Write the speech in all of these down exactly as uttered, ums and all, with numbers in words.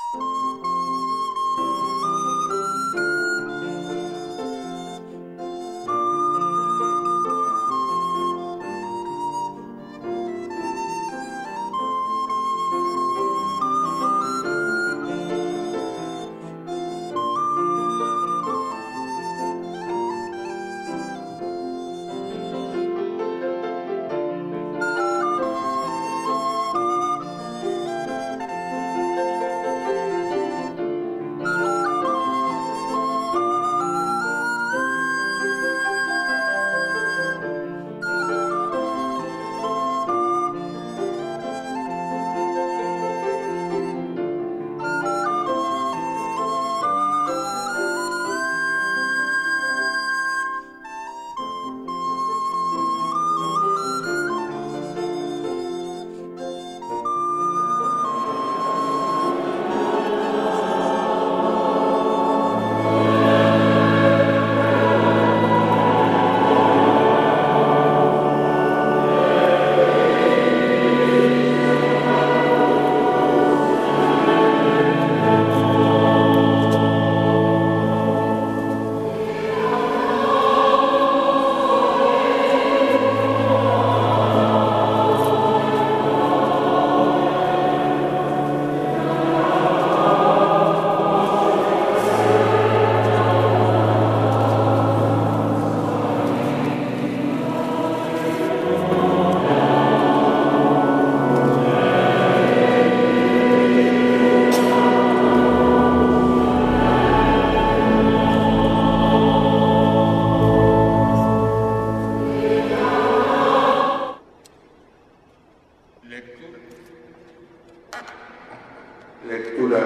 Lectura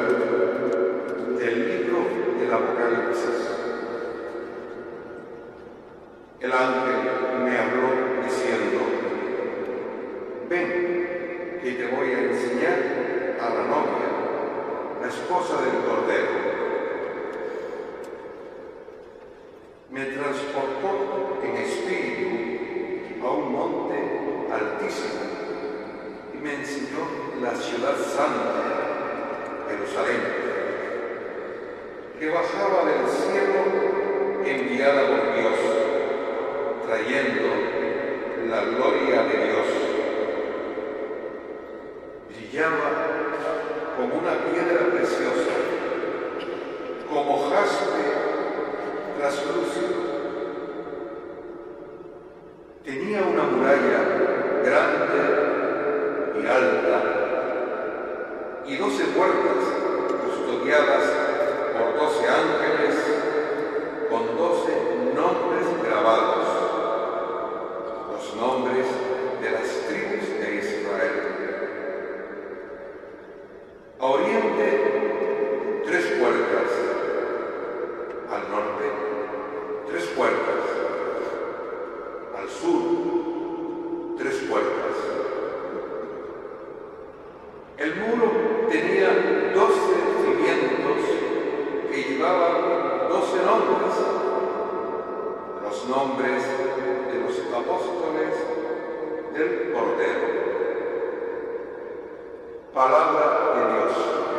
del libro del Apocalipsis. El ángel me habló diciendo: ven, que te voy a enseñar a la novia, la esposa del Cordero. Me transportó en espíritu a un monte altísimo y me enseñó la ciudad santa, Jerusalén, que bajaba del cielo enviada por Dios, trayendo la gloria de Dios. Brillaba como una piedra preciosa, como jaspe translúcido. Tenía una muralla grande y alta y doce puertas custodiadas por doce ángeles con doce nombres grabados, los nombres de las tribus de Israel. A oriente, tres puertas; al norte, tres puertas; al sur, tres puertas. El muro tenía doce cimientos que llevaban doce nombres, los nombres de los apóstoles del Cordero. Palabra de Dios.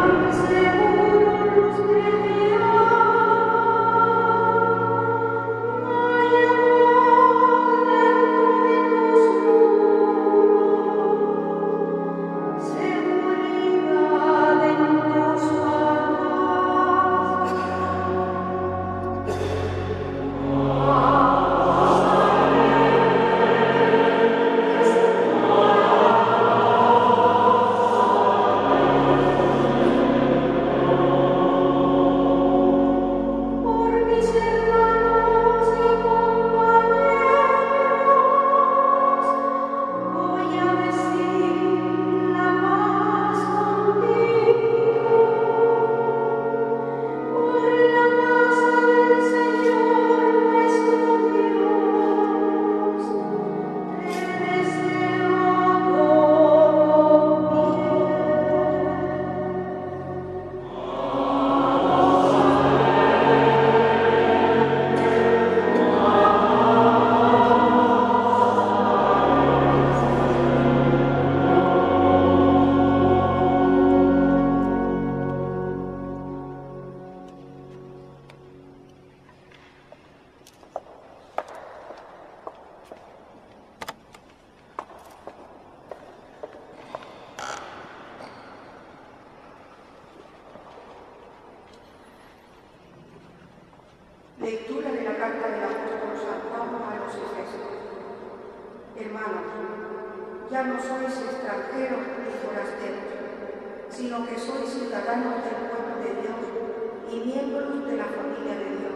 Lectura de la carta del apóstol San Pablo a los Efesios. Hermanos, ya no sois extranjeros ni forasteros, sino que sois ciudadanos del pueblo de Dios y miembros de la familia de Dios.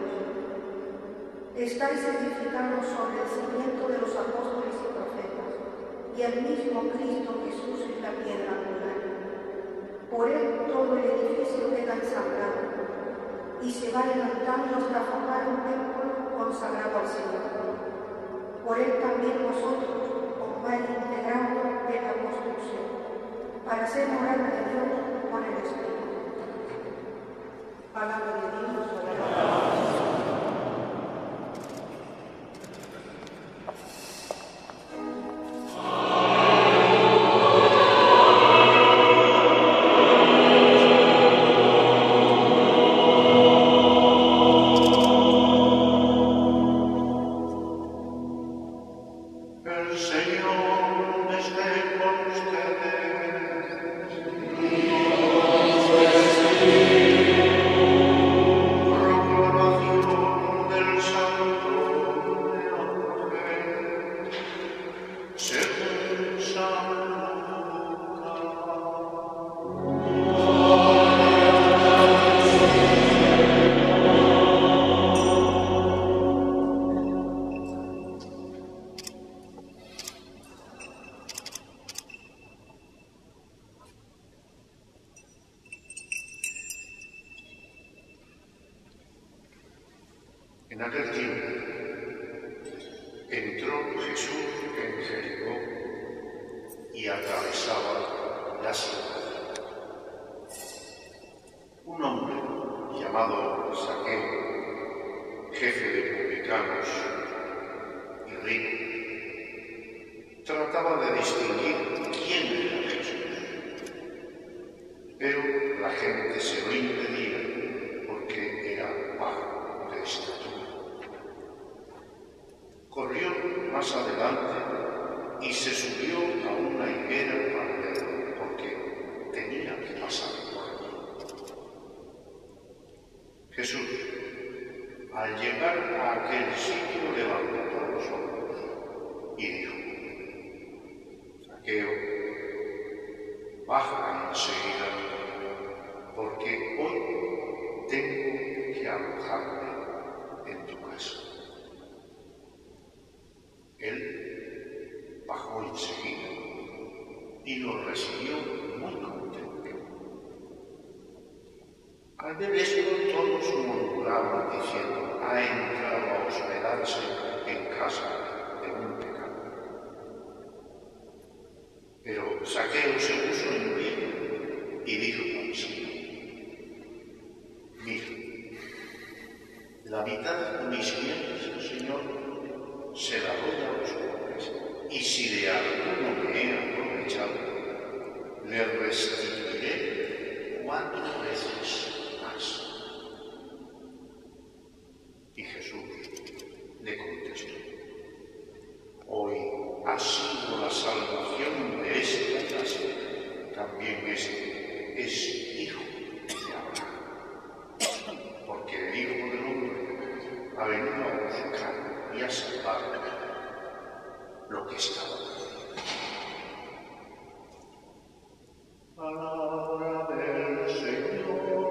Estáis edificados sobre el cimiento de los apóstoles y profetas, y el mismo Cristo Jesús es la piedra angular. Por él todo el edificio queda ensamblado y se va levantando hasta formar un templo consagrado al Señor. Por él también vosotros os vais integrando en la construcción, para ser morada de Dios con el Espíritu. Palabra de Dios. En aquel tiempo entró Jesús en Jericó y atravesaba la ciudad. Un hombre llamado Zaqueo, jefe de publicanos y rico, trataba de distinguir quién era Jesús, pero la gente se lo impedía porque era bajo de estatura. Corrió más adelante y se subió a una higuera para verlo, porque tenía que pasar por allí. Jesús, al llegar a aquel sitio, levantó los ojos y dijo: Zaqueo, baja enseguida, porque hoy tengo que alojarme en tu casa. Él bajó enseguida y lo recibió muy contento. Al ver esto, todos murmuraban diciendo: ha entrado a hospedarse en casa de un pecador. Pero Zaqueo se puso en pie y dijo consigo: mira, la mitad de mis bienes, Señor, se la doy a los pobres, y si de alguno me he aprovechado, le restituiré cuatro veces más. Y Jesús le contestó: hoy ha sido la salvación de esta casa. También este es hijo de Abraham. Porque el Hijo del Hombre ha venido a buscar y a salvar lo que estaba perdido. Palabra del Señor.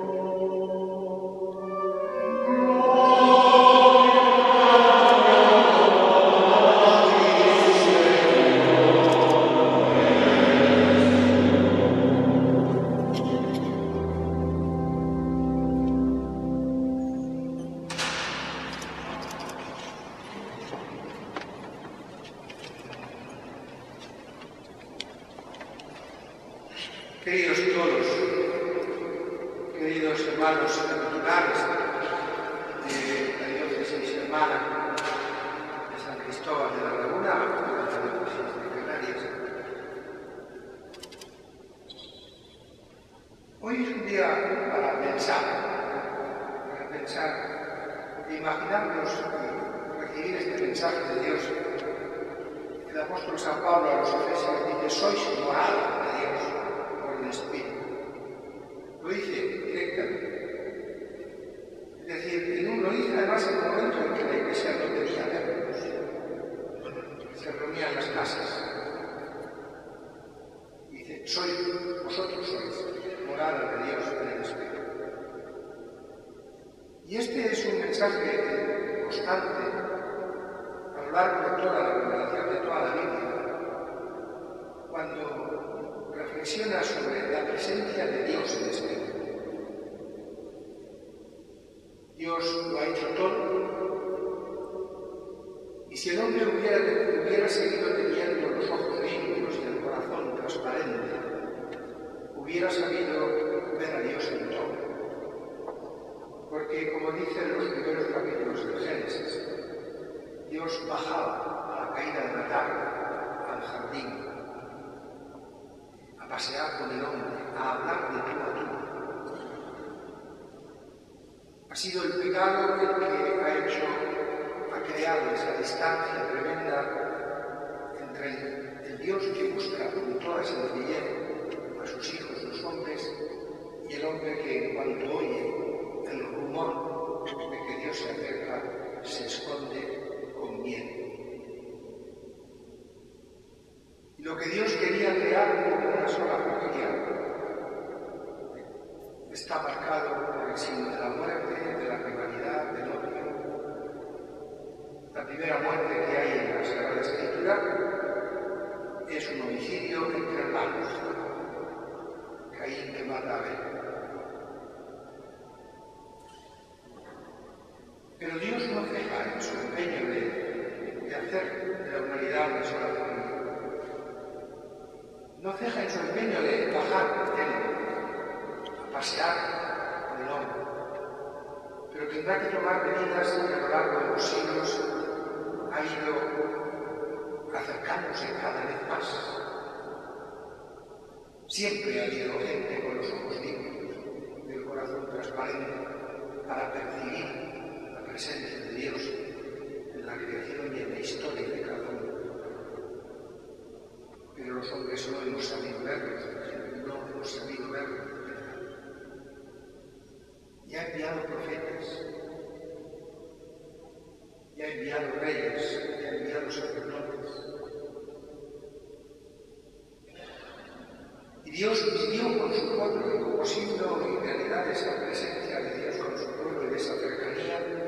Queridos todos, queridos hermanos capitulares de la diócesis hermana de San Cristóbal de la Laguna, de la diócesis de Canarias. Hoy es un día para pensar, para pensar e imaginarnos y recibir este mensaje de Dios. El apóstol San Pablo a los Efesios dice: sois morada de Dios. El Espíritu. Lo dice directamente. Es decir, en un, lo dice además en un momento en que la Iglesia no tenía templos. Se reunían en las casas. Dice: sois, vosotros sois morada de Dios en el Espíritu. Y este es un mensaje constante a lo largo de toda la revelación de toda la Biblia. Cuando reflexiona sobre la presencia de Dios en este mundo. Dios lo ha hecho todo, y si el hombre hubiera, hubiera seguido teniendo los ojos limpios y el corazón transparente, hubiera sabido ver a Dios en todo. Porque, como dicen los primeros capítulos del Génesis, Dios bajaba a la caída de la tarde al jardín a pasear con el hombre, a hablar de tú a tú. Ha sido el pecado el que ha hecho, ha creado esa distancia tremenda entre el, el Dios que busca con toda sencillez a sus hijos, los hombres, y el hombre que en cuanto oye el rumor de que Dios se acerca, se esconde con miedo. Y lo que Dios quería crear como una sola familia está marcado por el signo de la muerte, de la rivalidad, del odio. La primera muerte que hay en la Sagrada Escritura es un homicidio entre hermanos. Caín que mata a Abel. Pero Dios no ceja en su empeño de, de hacer de la humanidad una sola familia. No ceja en su empeño de bajar él, a pasear con el hombre, pero tendrá que tomar medidas que a lo largo de los siglos ha ido acercándose cada vez más. Siempre ha habido gente con los ojos limpios y el corazón transparente para percibir la presencia de Dios en la creación y en la historia de cada uno. Pero los hombres no hemos sabido verlo, no hemos sabido verlo. Y ha enviado profetas, y ha enviado reyes, y ha enviado sacerdotes. Y Dios vivió con su pueblo, y como signo y realidad de esa presencia de Dios con su pueblo y de esa cercanía,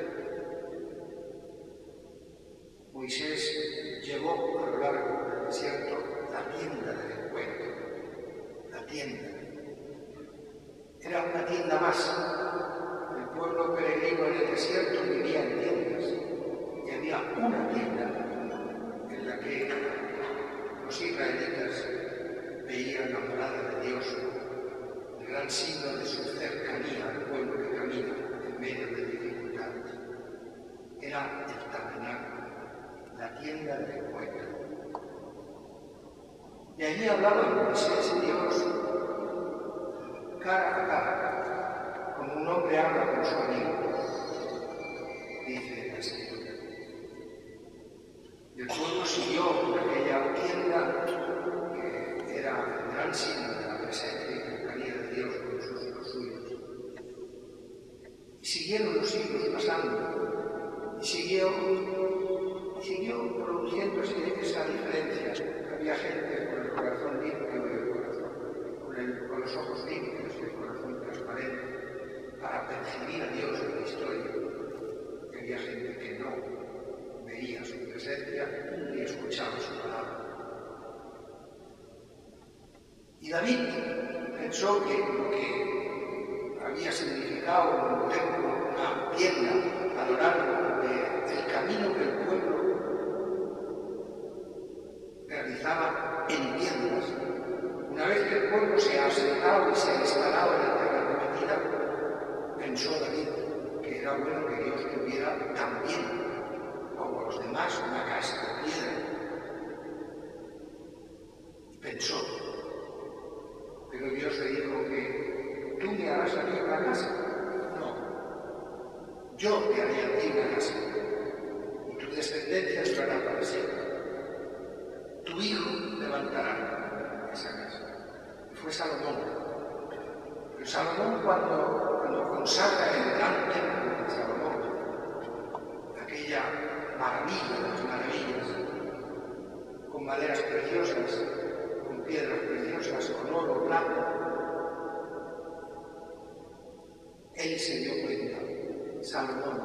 Moisés llevó a lo largo del desierto la tienda del encuentro, la tienda. Era una tienda más. El pueblo peregrino en el desierto vivía en tiendas, y había una tienda en la que los israelitas veían la morada de Dios, el gran signo de su cercanía al pueblo que camina en medio de dificultades. Era el tabernáculo, la tienda del encuentro. Y allí hablaba Moisés y Dios cara a cara, como un hombre habla con su amigo, dice la Escritura. Y el pueblo siguió por aquella tienda que era el gran signo de la presencia y cercanía de Dios con sus hijos suyos. Y siguieron los siglos pasando, y siguió, y siguió produciéndose esa diferencia. Había gente con el corazón limpio y el corazón, con, el, con los ojos limpios y el corazón transparente, para percibir a Dios en la historia. Y había gente que no veía su presencia y escuchaba su palabra. Y David pensó que lo que había significado un templo, una tienda a lo largo del camino que el pueblo realizaba en tiendas, una vez que el pueblo se ha asentado y se ha instalado en la tierra prometida, pensó David que era bueno que Dios tuviera también, como los demás, una casa de piedra. Pensó, pero Dios le dijo que tú me harás a mí una casa. No, yo te haré a ti una casa, y tu descendencia durará para siempre. Tu hijo levantará esa casa. Y fue Salomón. Pero Salomón, cuando, cuando consagra el gran templo de Salomón, aquella maravilla de las maravillas, con maderas preciosas, con piedras preciosas, con oro, plata, él se dio cuenta, Salomón,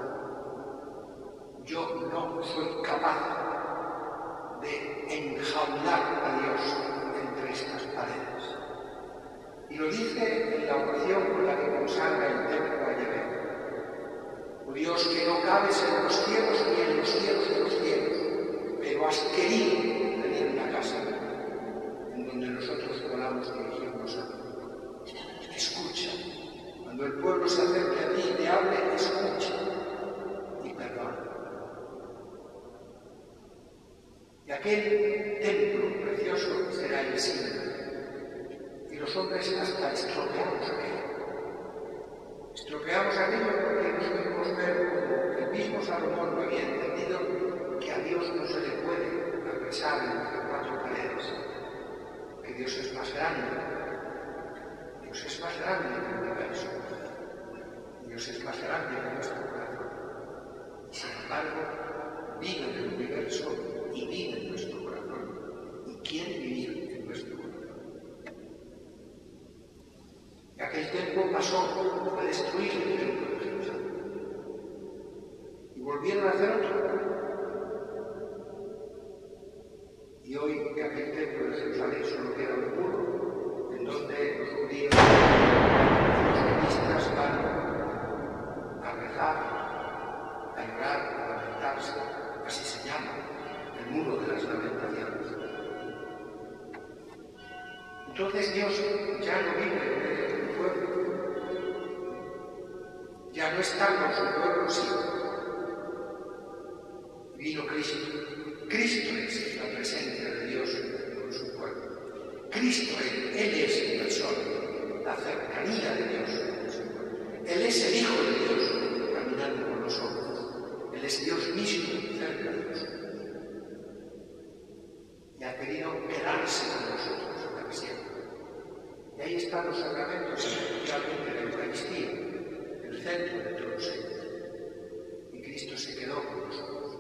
yo no soy capaz de enjaular a Dios entre estas paredes. Y lo dice en la oración con la que consagra el templo a Yahvé. Oh Dios, que no cabes en los cielos ni en los cielos de los cielos, pero has querido tener una casa en donde nosotros podamos dirigirnos a ti. Escucha. Cuando el pueblo se acerque a ti y te hable, escucha y perdona. Y aquel templo precioso será el signo. Y los hombres hasta estropeamos aquello. Estropeamos aquello porque nos pudimos ver como el mismo Salomón lo había entendido, que a Dios no se le puede apresar entre cuatro paredes, que Dios es más grande, Dios es más grande que el universo, Dios es más grande que nuestro corazón. Y sin embargo, vive en el universo y vive en nuestro corazón, y quiere vivir en nuestro corazón. Y aquel tiempo pasó a destruir el templo de Jerusalén. Y volvieron a hacer otro. Y hoy que aquel templo de Jerusalén solo queda un muro, en donde los judíos y los cristianos van a rezar, a llorar, a lamentarse, así se llama, el muro de las lamentaciones. Entonces Dios ya no vive en medio del pueblo, ya no está con su pueblo, sí. Vino Cristo. Cristo es la presencia de Dios con su pueblo. Cristo es, Él es en persona, la cercanía de Dios con su pueblo. Él es el Hijo de Dios caminando con nosotros. Él es Dios mismo cerca de nosotros. Y ha querido quedarse con nosotros para siempre. Y ahí están los sacramentos, especialmente la Eucaristía, el centro de todos ellos. Y Cristo se quedó con nosotros.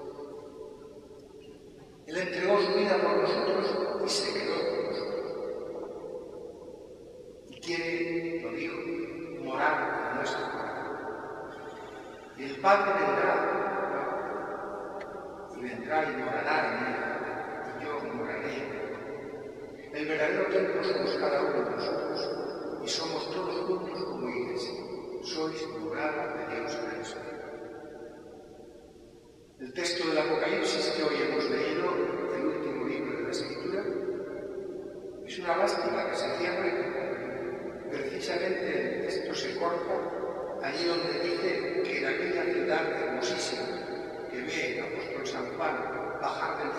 Él entregó su vida por nosotros y se quedó con nosotros. Y quiere, lo dijo, morar en nuestro corazón. Y el Padre vendrá, y vendrá y morará en él, y yo moraré en él. El verdadero templo somos cada uno de nosotros, y somos todos juntos como iglesia. Sois morada de Dios en el Espíritu. El texto del Apocalipsis que hoy hemos leído, el último libro de la Escritura, es una lástima que se cierre. Precisamente el texto se corta allí donde dice que en aquella ciudad hermosísima que ve el apóstol San Juan bajar del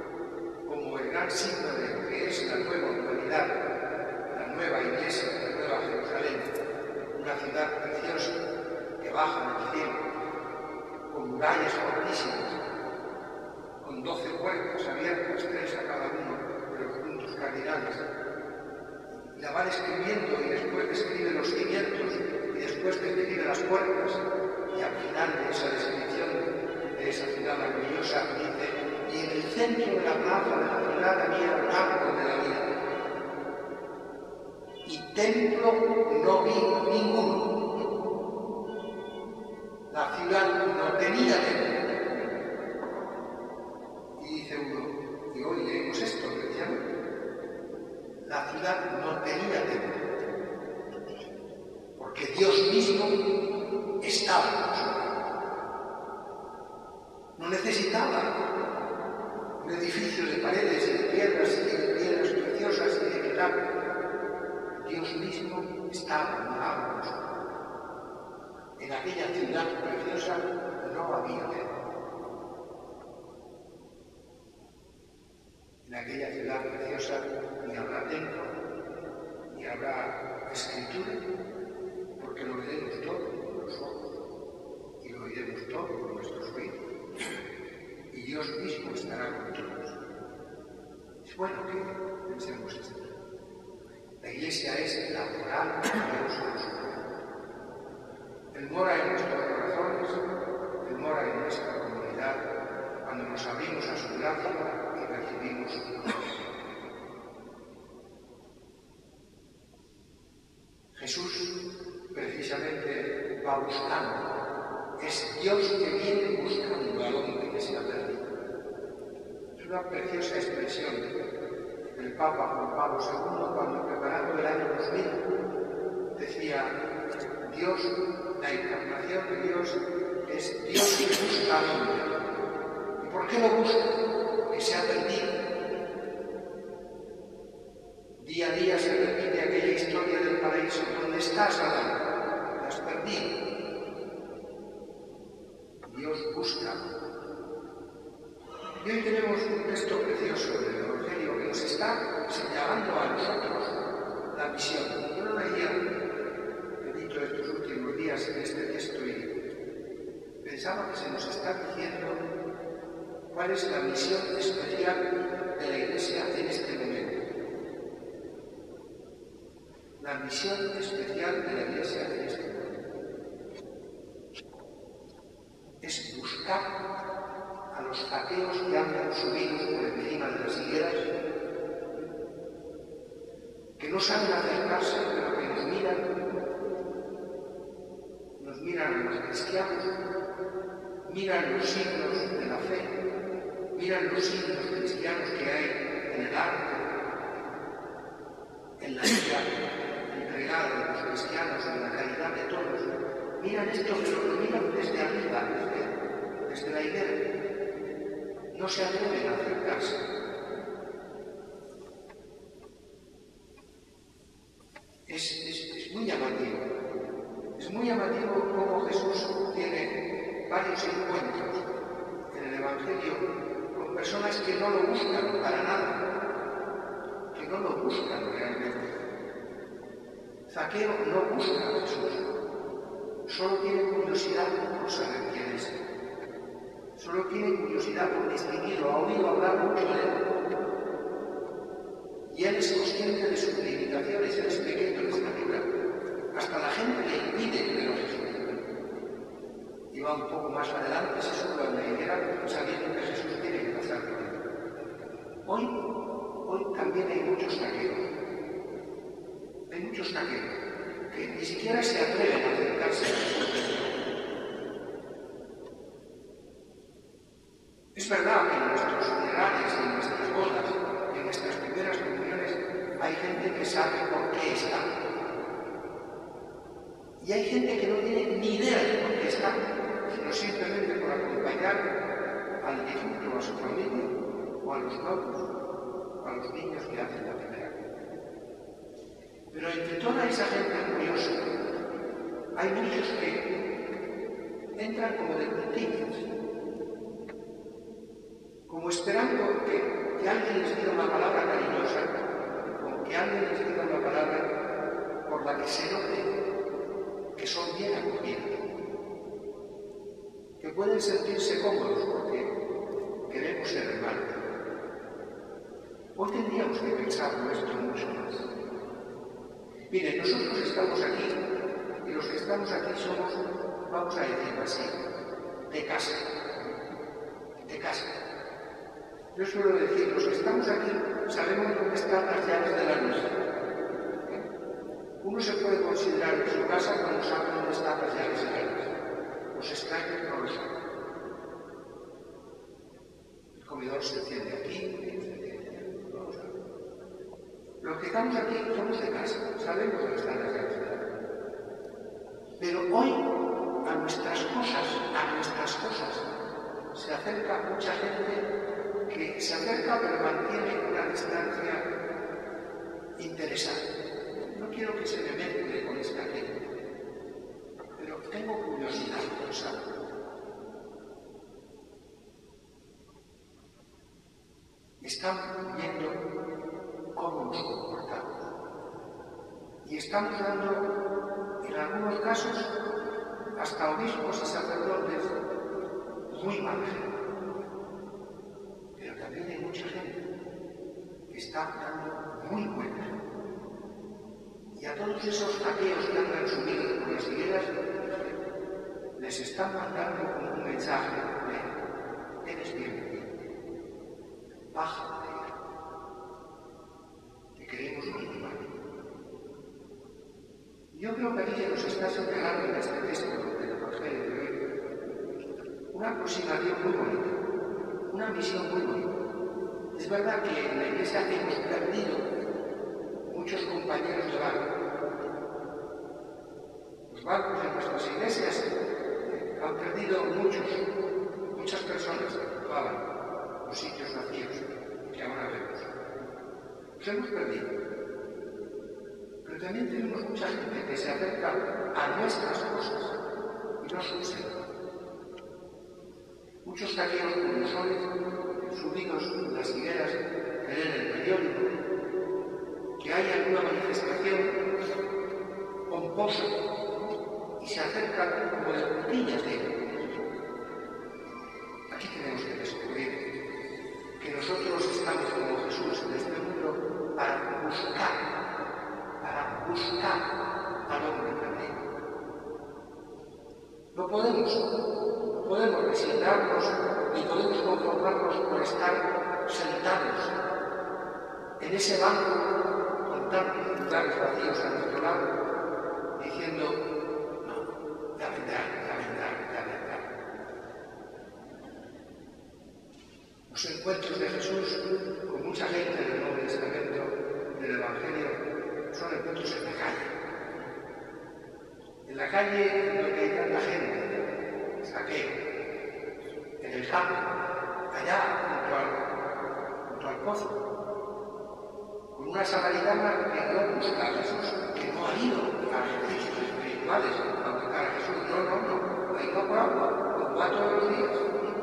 cielo como el gran signo de lo que es la nueva humanidad, la nueva iglesia, la nueva Nueva Jerusalén, una ciudad preciosa que baja del cielo, con murallas fortísimas, con doce puertas abiertas, tres a cada uno de los puntos cardinales. Y la va describiendo y después describe los cimientos y después describe las puertas. Y al final de esa descripción de esa ciudad maravillosa dice: y en el centro de la plaza de la ciudad había un árbol de la vida. Y templo no vi ninguno. La ciudad no tenía templo. Y dice uno, y hoy leemos esto precisamente, la ciudad no tenía templo, porque Dios mismo estaba en nosotros. No necesitaba un edificio de paredes y de piedras y de piedras preciosas y de metal. Dios mismo estaba en nosotros. En aquella ciudad preciosa no había templo. En aquella ciudad preciosa ni habrá templo, ni habrá escritura, porque lo veremos todo con los ojos y lo oiremos todo con nuestros oídos. Y Dios mismo estará con todos. Es bueno que pensemos esto. La Iglesia es la morada de Dios en su pueblo. Él mora en nuestros corazones, Él mora en nuestra comunidad, cuando nos abrimos a su gracia y recibimos su gracia. Jesús precisamente va buscando. Es Dios que viene buscando al hombre que se ha perdido. Es una preciosa expresión del Papa Juan Pablo segundo cuando, preparando el año dos mil, decía: Dios, la encarnación de Dios es Dios que busca al hombre. ¿Y por qué lo busca? Porque se ha perdido. Día a día se repite aquella historia del paraíso. ¿Dónde estás, Adán? Te has perdido. Dios busca. Y hoy tenemos un texto precioso del Evangelio que nos está señalando a nosotros la misión. Yo lo leía, he dicho estos últimos días en este texto y pensaba que se nos está diciendo cuál es la misión especial de la Iglesia en este momento. La misión especial de la Iglesia en este momento es buscar a los ateos que andan subidos por encima de las higueras, que no saben acercarse, pero que nos miran, nos miran a los cristianos, miran los signos de la fe, miran los signos cristianos que hay en el arte, en la vida entregada de los cristianos, en la caridad de todos. Miran esto, pero lo miran desde arriba, desde, desde la higuera. No se atreven a acercarse. Es, es, es muy llamativo. Es muy llamativo cómo Jesús tiene varios encuentros en el Evangelio con personas que no lo buscan para nada, que no lo buscan realmente. Zaqueo no busca a Jesús, solo tiene curiosidad por saber quién es. Solo tiene curiosidad por distinguirlo, ha oído hablar mucho de él. Y él es consciente de sus limitaciones, él es pequeño de estatura. Hasta la gente le impide ver a Jesús. Y va un poco más adelante, se sube a la higuera sabiendo que Jesús tiene que pasar por él. Hoy, hoy también hay muchos saqueos. Hay muchos saqueos que ni siquiera se atreven a acercarse a Jesús. Es verdad que en nuestros funerales, en nuestras bodas, en nuestras primeras comuniones, hay gente que sabe por qué está. Y hay gente que no tiene ni idea de por qué está, sino simplemente por acompañar al difunto, a su familia, o a los nuevos, o a los niños que hacen la primera comunión. Pero entre toda esa gente curiosa, hay muchos que entran como de puntillas, como esperando que, que alguien les diga una palabra cariñosa, como que alguien les diga una palabra por la que se note que son bien acogidos, que pueden sentirse cómodos porque queremos ser hermanos. Hoy tendríamos que pensarlo esto mucho más. Miren, nosotros estamos aquí, y los que estamos aquí somos, vamos a decirlo así, de casa. De casa. Yo suelo decir, los que estamos aquí sabemos dónde están las llaves de la luz. Uno se puede considerar en su casa cuando sabe dónde están las llaves de la luz. Los extraños no lo saben. El comedor se enciende aquí, se enciende allá, no lo saben. Los que estamos aquí somos de casa, sabemos dónde están las llaves de la luz. Pero hoy, a nuestras cosas, a nuestras cosas, se acerca mucha gente que se acerca pero mantiene una distancia interesante. No quiero que se me mezcle con esta gente, pero tengo curiosidad por saberlo. Estamos viendo cómo nos comportamos y estamos dando, en algunos casos, hasta obispos y sacerdotes muy mal ejemplo. Pero también hay mucha gente que está dando muy buena. Y a todos esos ateos que andan subidos por las higueras, les están mandando como un mensaje de eres bienvenido, baja de ella, te queremos muy mal. Yo creo que aquí se nos está señalando en este texto del Evangelio de hoy una aproximación muy bonita, una misión muy bonita. Es verdad que en la Iglesia hemos perdido muchos compañeros de barco. Los barcos en nuestras iglesias han perdido muchos, muchas personas que ocupaban los sitios vacíos que ahora vemos. Los hemos perdido. Pero también tenemos mucha gente que se acerca a nuestras cosas y no subsisten. Muchos taqueros como soles, subidos en las higueras, que leen el periódico, que hay alguna manifestación pomposa y se acercan como de puntillas de él. Aquí tenemos que descubrir que nosotros estamos como Jesús en este mundo para buscar, para buscar al hombre perdido. No podemos, no podemos resignarnos ni podemos conformarnos por estar sentados en ese banco con tantos lugares vacíos a nuestro lado, diciendo, no, ya vendrán, ya vendrán, ya vendrán. Los encuentros de Jesús con mucha gente del Nuevo Testamento, del Evangelio, son encuentros en la calle. En la calle donde hay tanta gente, saqueo, en el campo, allá junto al, junto al pozo, con una samaritana que no busca a Jesús, que no ha ido a ejercicios espirituales a buscar a Jesús, no, no, no, ha ido por agua, como va todos los días.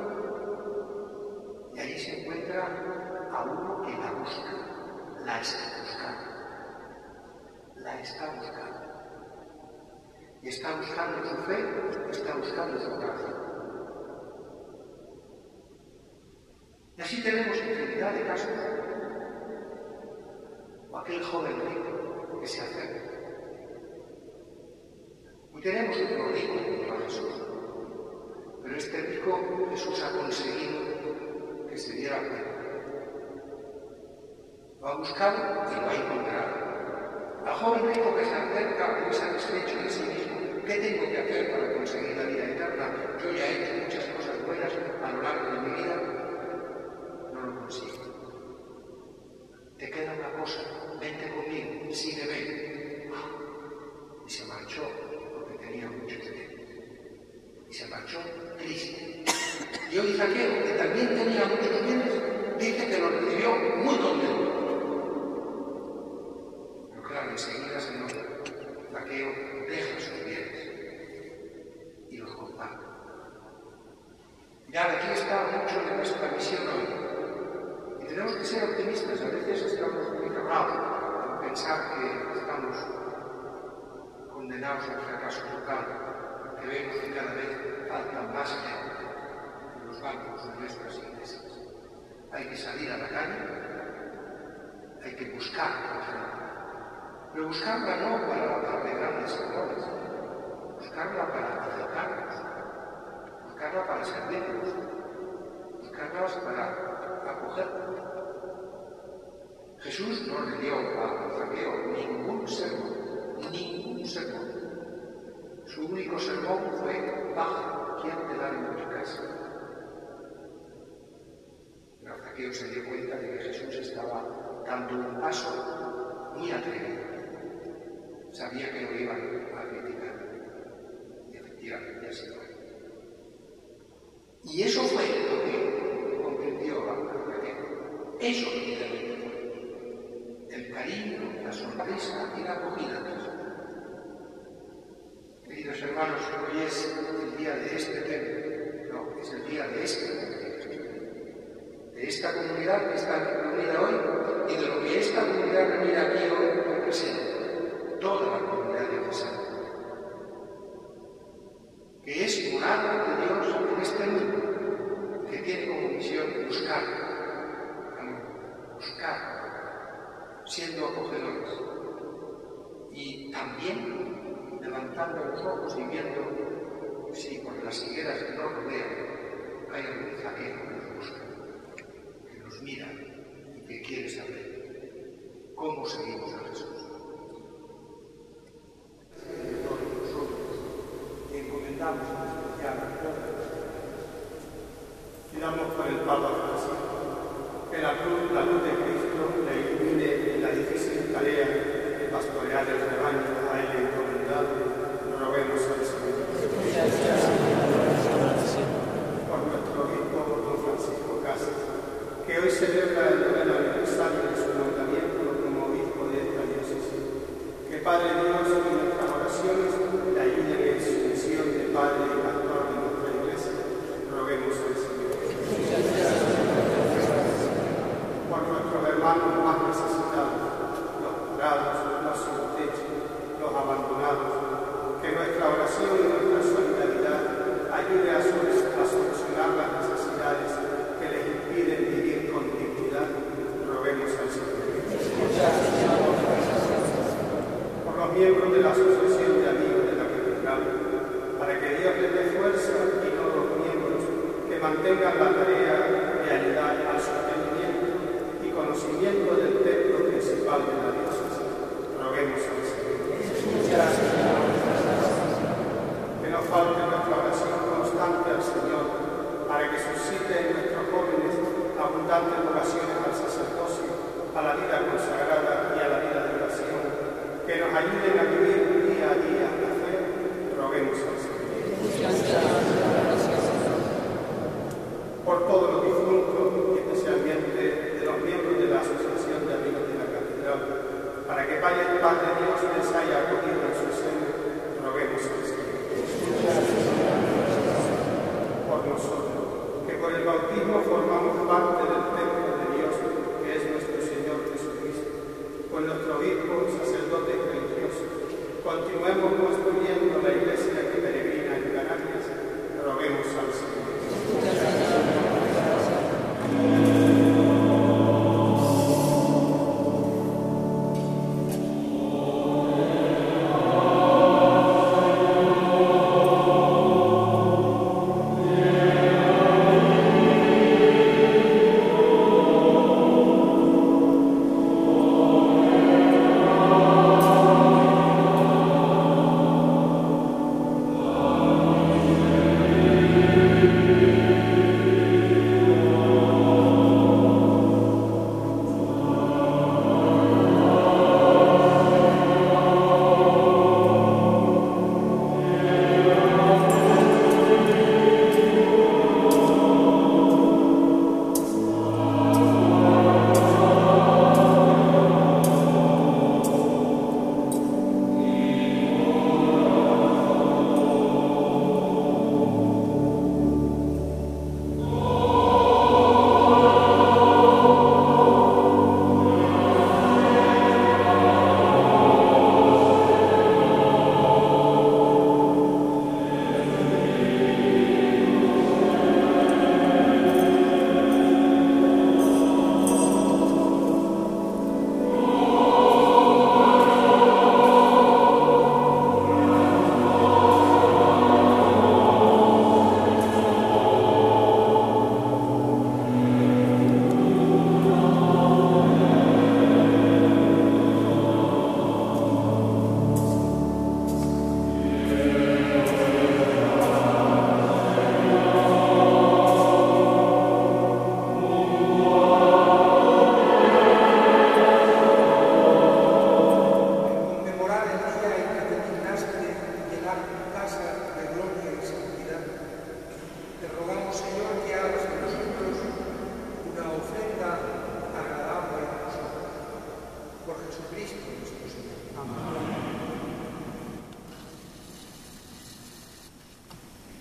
Y allí se encuentra a uno que la busca, la está buscando, la está buscando. Y está buscando su fe, está buscando su corazón. Y así tenemos infinidad de casos. O aquel joven rico que se acerca. Y tenemos otro rico junto a Jesús. Pero este rico Jesús ha conseguido que se diera cuenta. Lo ha buscado y lo ha encontrado. Al joven rico que se acerca muy satisfecho de sí mismo. ¿Qué tengo que hacer para conseguir la vida eterna? Yo ya he hecho muchas cosas buenas a lo largo de mi vida. No lo consigo. Te queda una cosa, vente conmigo, sígueme. Y se marchó porque tenía mucho dinero. Y se marchó triste. Y hoy Zaqueo, que también tenía muchos bienes, dice que lo recibió muy contento. Pero claro, enseguida se nota. Zaqueo deja sus bienes y los comparte. Mirad, aquí está mucho de nuestra misión hoy. Y tenemos que ser optimistas. A veces estamos muy cerrados en pensar que estamos condenados al fracaso total, porque vemos que cada vez falta más gente en los bancos de nuestras iglesias. Hay que salir a la calle, hay que buscar a la gente, pero buscarla no para darle grandes errores, buscarla para acercarnos, buscarla para servirnos, buscarlas para acogernos. Jesús no le dio a Zaqueo ningún sermón, ningún sermón. Su único sermón fue: baja, ¿quién te da en tu casa? Pero Zaqueo se dio cuenta de que Jesús estaba dando un paso muy atrevido. Sabía que lo iban a criticar. Y efectivamente así fue. Y eso fue lo que comprendió a Zaqueo. Eso realmente fue. El cariño, la sonrisa y la acogida de Jesús. Queridos hermanos, hoy es el día de este templo, no, es el día de este de esta comunidad que está reunida hoy y de lo que esta comunidad reunida aquí hoy representa, toda la comunidad de Jesús, que es morada de Dios en este mundo, que tiene como misión buscar amor, buscar siendo acogedores y también levantando los ojos y viendo si por las higueras que nos rodean hay algún Zaqueo que nos busca, que nos mira y que quiere saber cómo seguimos a Jesús. Todos nosotros y encomendamos en especial a todos. Pidamos por el Papa Francisco que la cruz, la luz de Cristo le ilumine en la difícil tarea de pastorear el rebaño a él encomendado. Roguemos al Señor. Por nuestro obispo don Francisco Casas, que hoy celebra el noveno aniversario de su nombramiento como obispo de esta diócesis. Que Padre Dios y nuestras oraciones le ayuden en su misión de Padre y Pastor de nuestra Iglesia. Roguemos al Señor. Por nuestros hermanos más necesitados, los parados, los sin techo, los abandonados, que nuestra oración y nuestra solidaridad ayude a, a solucionar las necesidades que les impiden vivir con dignidad. Roguemos al Señor. Por los miembros de la Asociación de Amigos de la Catedral, para que Dios les dé fuerza y no los miembros que mantengan la tarea de ayudar al sostenimiento y conocimiento del templo principal de la diócesis. Roguemos al Señor. Que no falte nuestra oración constante al Señor para que suscite en nuestros jóvenes abundantes vocaciones al sacerdocio, a la vida consagrada y a la vida de oración, que nos ayuden a vivir día a día la fe. Roguemos al Señor. Por todos los difuntos y especialmente de los miembros de la Asociación de Amigos de la Catedral, para que Padre de Dios les haya acogido en su seno, roguemos al Señor. Por nosotros, que por el bautismo formamos parte del templo de Dios, que es nuestro Señor Jesucristo, con nuestro obispo y sacerdotes religiosos, continuemos construyendo la iglesia que peregrina en Canarias. Roguemos al Señor.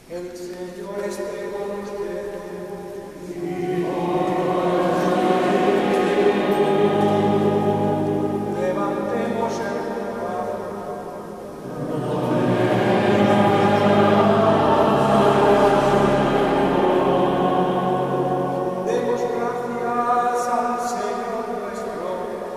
El Señor esté con ustedes. Levantemos el pulgar. Demos gracias al Señor nuestro.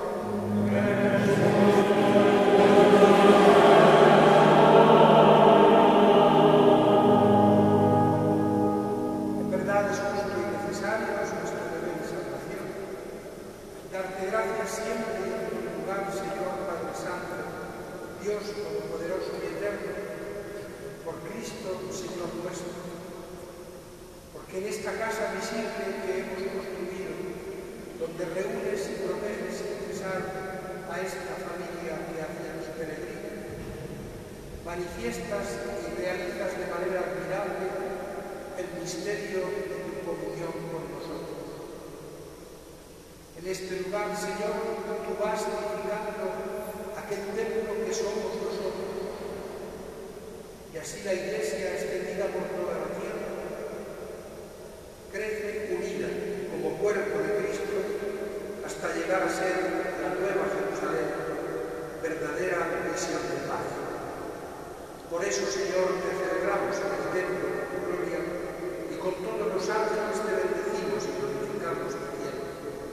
En verdad es justo y necesario, es nuestro deber de salvación, darte gracias siempre y en todo lugar, Señor Padre Santo, Dios Todopoderoso y Eterno, por Cristo, Señor nuestro, porque en esta casa visible que hemos construido, donde reúnes y proteges sin cesar a esta familia y hacia los peregrinos, manifiestas y realizas de manera admirable el misterio de tu comunión con nosotros. En este lugar, Señor, tú vas edificando aquel templo que somos nosotros, y así la Iglesia, extendida por toda la tierra, crece unida como cuerpo de Cristo hasta llegar a ser la nueva Jerusalén, verdadera visión de paz. Por eso, Señor, te celebramos en el templo de tu gloria y con todos los ángeles te bendecimos y glorificamos tu cielo.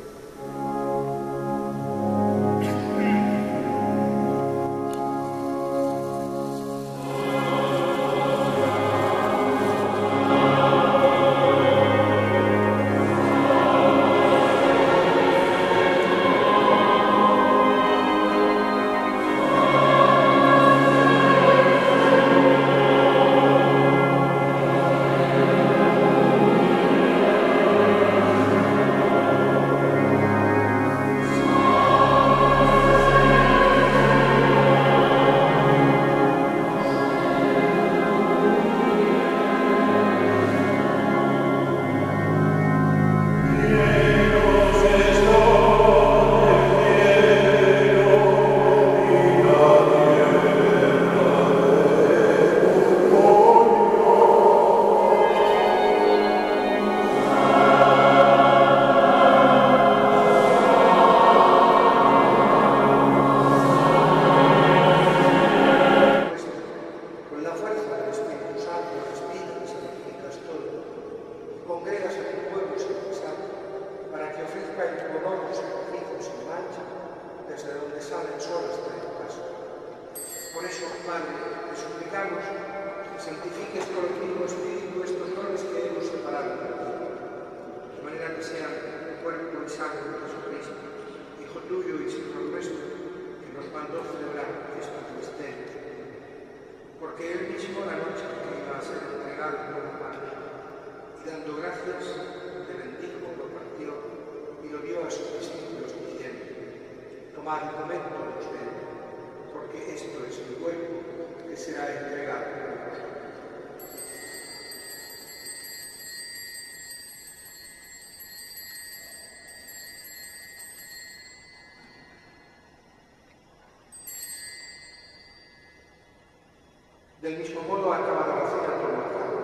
Del mismo modo, acabada la cena, tomó el pan,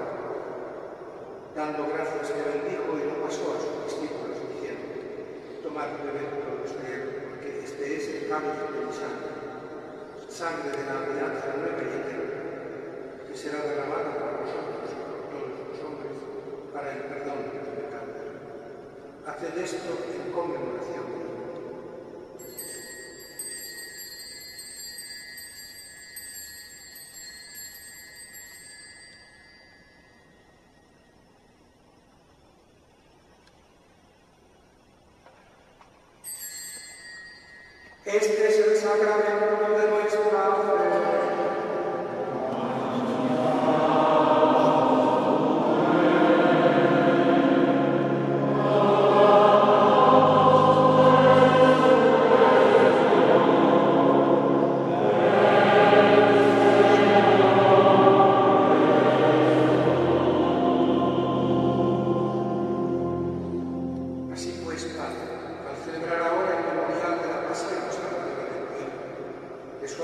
dando gracias, le bendijo y lo pasó a sus discípulos, diciendo: tomad y bebed todos de él, porque este es el cáliz de mi sangre, sangre de la alianza nueva y eterna, que será derramada por vosotros y por todos los hombres para el perdón de los pecados. Haced esto en conmemoración de mí. Este es el sacramento de nuestra fe. Así pues, Padre, al celebrar ahora el memorial de la pasión, de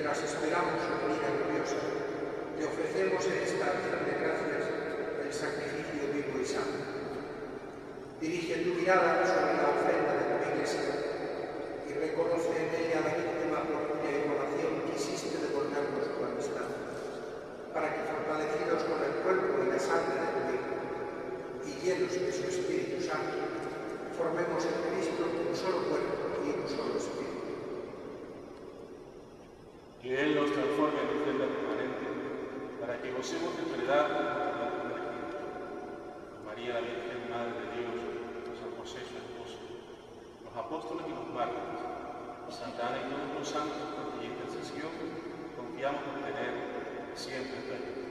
mientras esperamos su venida gloriosa, te ofrecemos en esta acción de gracias el sacrificio vivo y santo. Dirige tu mirada sobre la ofrenda de tu Iglesia y reconoce en ella la víctima por cuya inmolación quisiste devolvernos tu amistad, para que fortalecidos con el cuerpo y la sangre de tu Hijo y llenos de su Espíritu Santo, formemos en Cristo un solo cuerpo y un solo Espíritu. Que Él nos transforme en ofrenda permanente, para que gocemos de verdad la primer Espíritu. María, la Virgen Madre de Dios, San José, su esposo, los apóstoles y los mártires, Santa Ana y todos los santos, por cuya intercesión confiamos en tener siempre plenitud.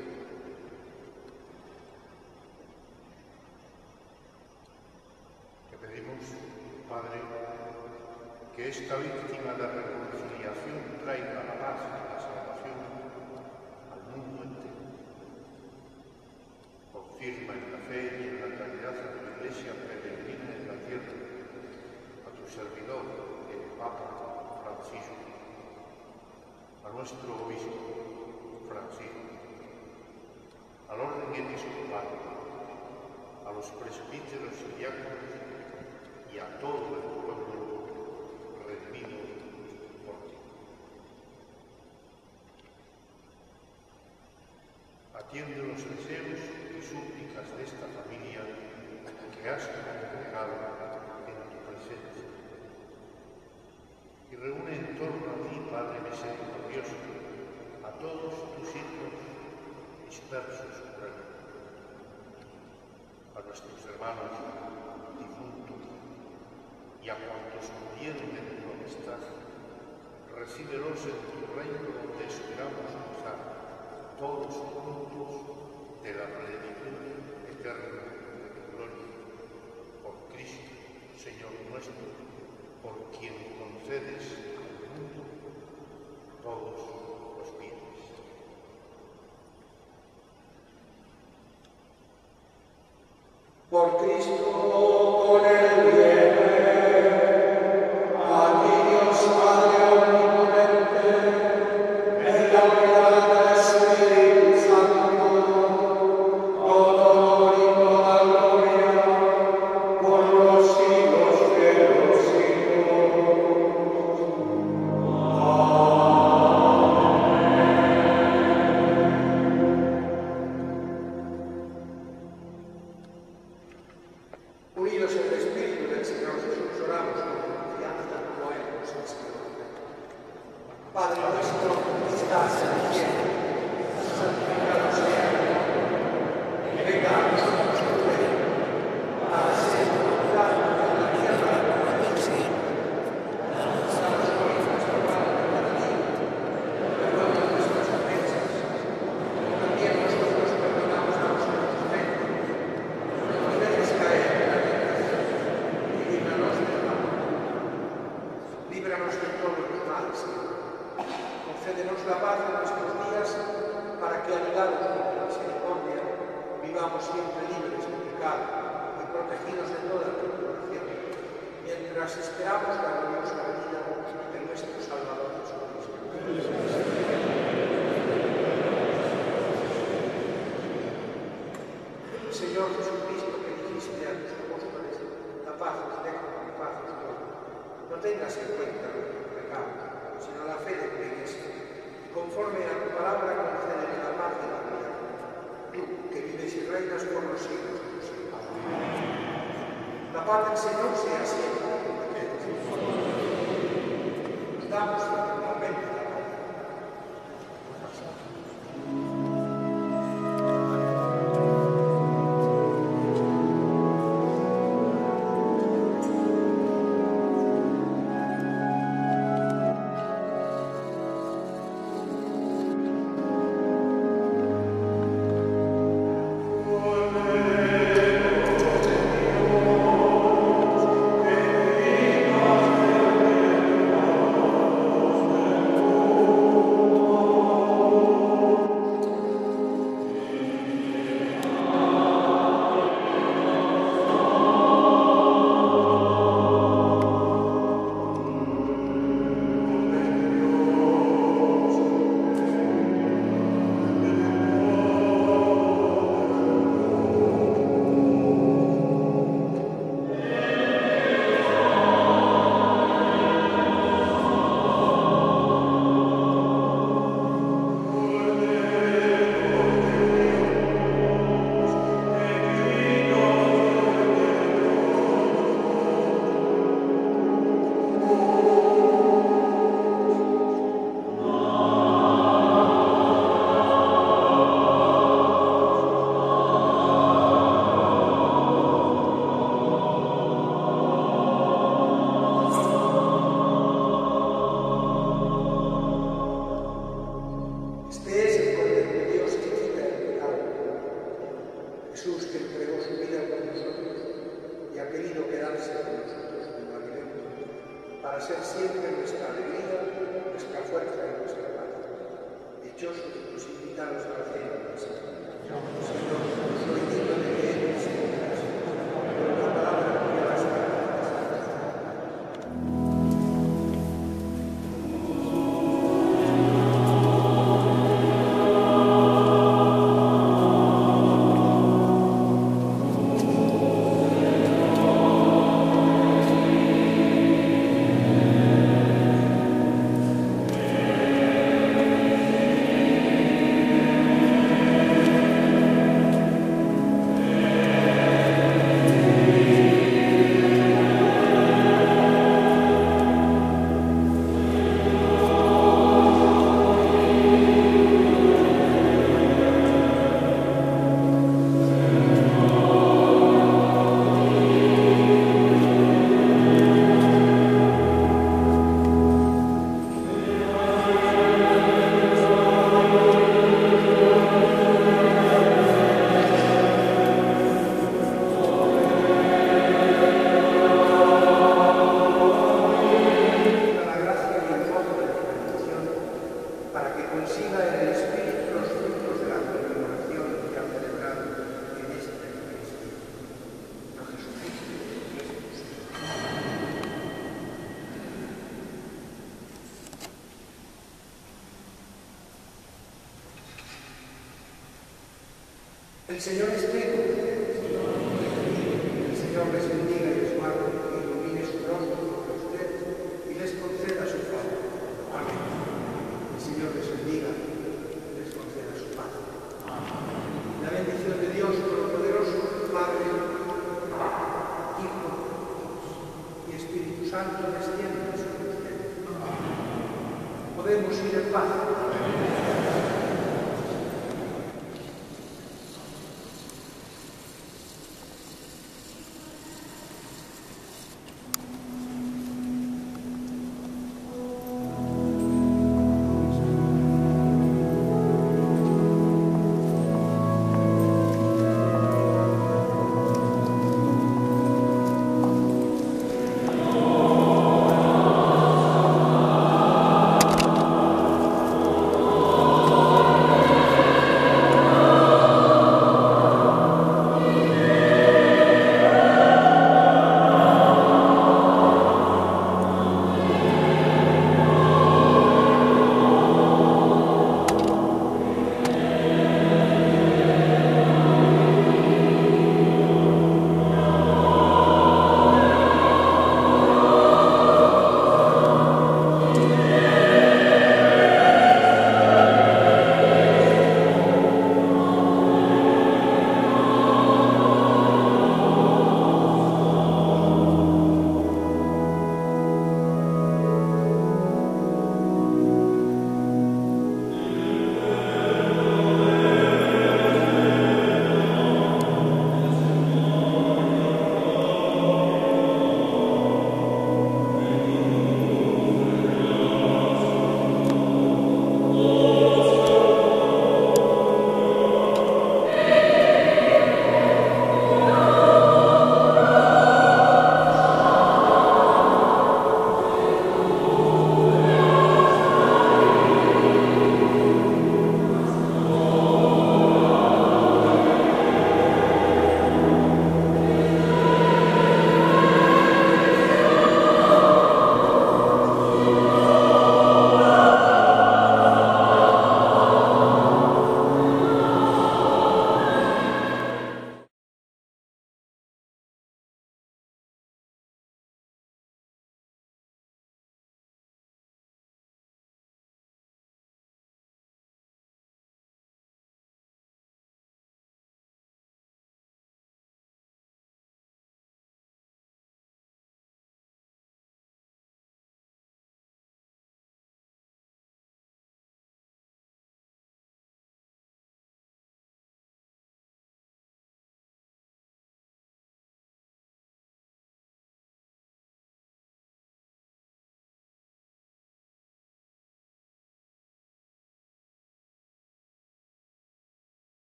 Te pedimos, Padre, que esta víctima de reconciliación traiga la paz y la salvación al mundo entero. Confirma en la fe y en la caridad a tu Iglesia peregrina en la tierra, a tu servidor, el Papa Francisco, a nuestro obispo Francisco, al orden episcopal, a los presbíteros y diáconos y a todo el pueblo redimido por ti. Atiende los deseos y súplicas de esta familia que has congregado en tu presencia y reúne en torno a ti, Padre misericordioso, a todos tus hijos dispersos por el mundo, a nuestros hermanos difuntos y a cuantos murieron en tu amistad, recíbelos en tu reino donde esperamos gozar todos juntos de la plenitud eterna de tu gloria. Por Cristo, Señor nuestro, por quien concedes al mundo todos los bienes. Por Cristo, con el bien. Unidos en el Espíritu del Señor Jesús, oramos con confianza como Él nos enseñó. Padre nuestro que estás en el cielo, santificado sea tu nombre. Venga a nosotros tu reino. Hágase tu voluntad en la tierra como en el cielo. Danos hoy nuestro pan de cada día. Perdona nuestras ofensas, como también nosotros perdonamos a los que nos ofenden. No nos dejes caer en la tentación y líbranos del mal. Líbranos de todos los males, Señor. Concédenos la paz en nuestros días, para que, ayudados por tu misericordia, vivamos siempre libres de pecado y protegidos de toda tribulación, mientras esperamos la gloriosa venida de nuestro Salvador Jesucristo. Señor Jesucristo, que dijiste a tus apóstoles, la paz os dejo, mi paz os doy. No tengas en cuenta nuestros pecados, sino la fe de tu Iglesia. Conforme a tu palabra, concédele la paz y la piedad. Tú, que vives y reinas por los siglos de los siglos. La paz del Señor sea siempre con ustedes. Nos damos fraternalmente la paz. para ser siempre nuestra alegría, nuestra fuerza y nuestra paz. Dichosos los invitados a la cena del Señor. Señor, soy digno de que eres por la palabra que vas a dar. El Señor esté con ustedes. El Señor les bendiga y les guarde, y ilumine su rostro sobre ustedes y les conceda su favor. Amén. El Señor les bendiga y les conceda su paz. La bendición de Dios Todopoderoso, Padre, Hijo y Espíritu Santo descienda sobre ustedes. Podemos ir en paz.